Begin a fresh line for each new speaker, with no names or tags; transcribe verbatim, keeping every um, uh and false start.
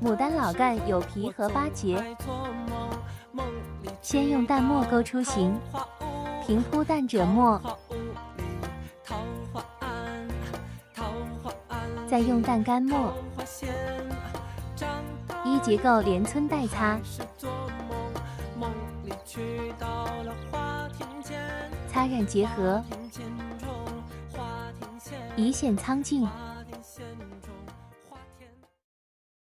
牡丹老干有皮和八节，先用淡墨勾出形，平铺淡者墨，再用淡干墨，依结构连皴带擦，擦染结合，以显苍劲。